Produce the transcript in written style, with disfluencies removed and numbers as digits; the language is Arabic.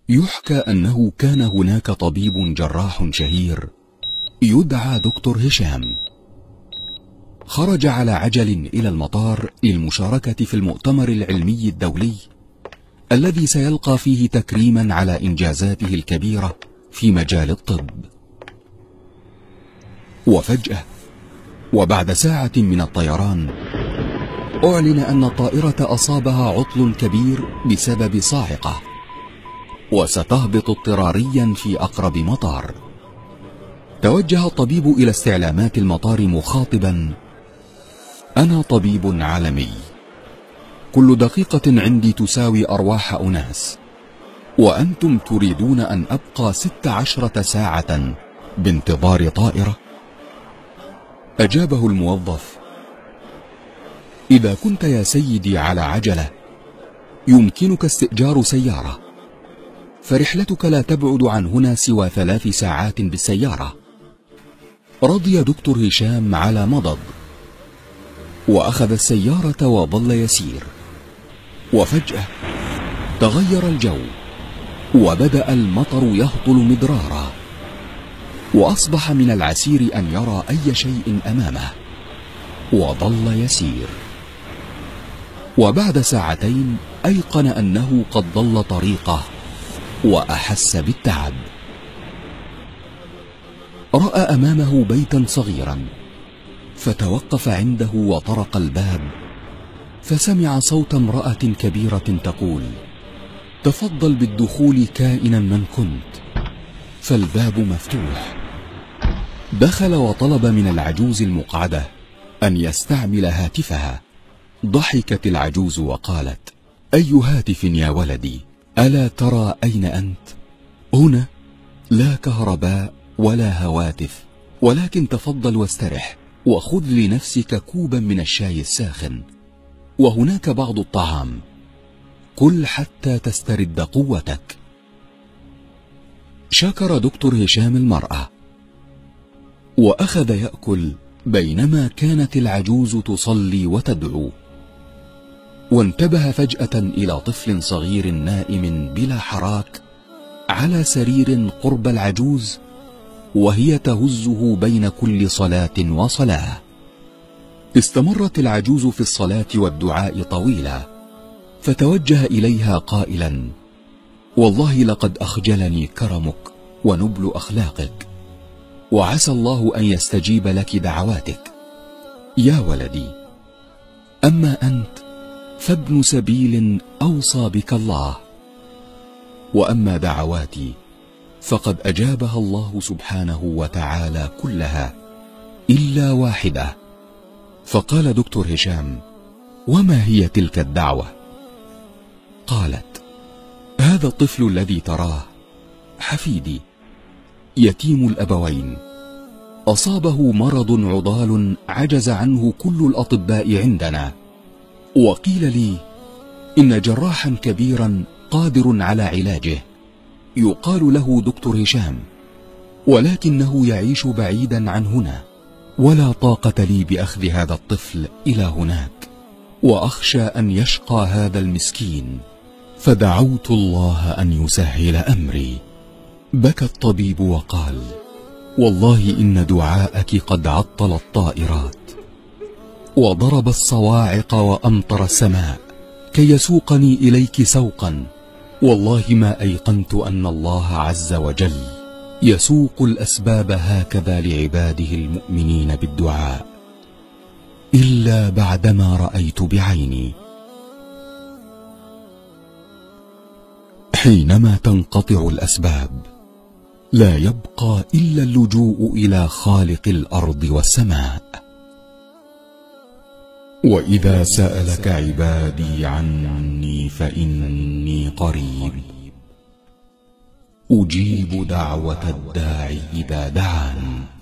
يحكى أنه كان هناك طبيب جراح شهير يدعى دكتور هشام. خرج على عجل إلى المطار للمشاركة في المؤتمر العلمي الدولي الذي سيلقى فيه تكريما على إنجازاته الكبيرة في مجال الطب. وفجأة وبعد ساعة من الطيران أعلن أن الطائرة أصابها عطل كبير بسبب صاعقة، وستهبط اضطراريا في أقرب مطار. توجه الطبيب إلى استعلامات المطار مخاطبا: أنا طبيب عالمي، كل دقيقة عندي تساوي أرواح أناس، وأنتم تريدون أن أبقى 16 ساعة بانتظار طائرة؟ أجابه الموظف: إذا كنت يا سيدي على عجلة يمكنك استئجار سيارة، فرحلتك لا تبعد عن هنا سوى 3 ساعات بالسيارة. رضي دكتور هشام على مضض، وأخذ السيارة وظل يسير. وفجأة تغير الجو، وبدأ المطر يهطل مدرارا، وأصبح من العسير أن يرى أي شيء أمامه، وظل يسير. وبعد ساعتين أيقن أنه قد ضل طريقه وأحس بالتعب. رأى أمامه بيتا صغيرا، فتوقف عنده وطرق الباب، فسمع صوت امرأة كبيرة تقول: تفضل بالدخول كائنا من كنت. فالباب مفتوح. دخل وطلب من العجوز المقعدة أن يستعمل هاتفها. ضحكت العجوز وقالت: أي هاتف يا ولدي؟ ألا ترى أين أنت؟ هنا لا كهرباء ولا هواتف، ولكن تفضل واسترح، وخذ لنفسك كوبا من الشاي الساخن، وهناك بعض الطعام، كل حتى تسترد قوتك. شكر دكتور هشام المرأة، وأخذ يأكل بينما كانت العجوز تصلي وتدعو. وانتبه فجأة إلى طفل صغير نائم بلا حراك على سرير قرب العجوز، وهي تهزه بين كل صلاة وصلاة. استمرت العجوز في الصلاة والدعاء طويلا، فتوجه إليها قائلا: والله لقد أخجلني كرمك ونبل أخلاقك، وعسى الله أن يستجيب لك دعواتك. يا ولدي، أما أنت فابن سبيل أوصى بك الله، وأما دعواتي فقد أجابها الله سبحانه وتعالى كلها إلا واحدة. فقال دكتور هشام: وما هي تلك الدعوة؟ قالت: هذا الطفل الذي تراه حفيدي، يتيم الأبوين، أصابه مرض عضال عجز عنه كل الأطباء عندنا، وقيل لي إن جراحا كبيرا قادر على علاجه يقال له دكتور هشام، ولكنه يعيش بعيدا عن هنا، ولا طاقة لي بأخذ هذا الطفل إلى هناك، وأخشى أن يشقى هذا المسكين، فدعوت الله أن يسهل أمري. بكى الطبيب وقال: والله إن دعاءك قد عطل الطائرات، وضرب الصواعق وأمطر السماء كي يسوقني إليك سوقا، والله ما أيقنت أن الله عز وجل يسوق الأسباب هكذا لعباده المؤمنين بالدعاء، إلا بعدما رأيت بعيني. حينما تنقطع الأسباب لا يبقى إلا اللجوء إلى خالق الأرض والسماء. وإذا سألك عبادي عني فإني قريب، أجيب دعوة الداعي إذا دعان.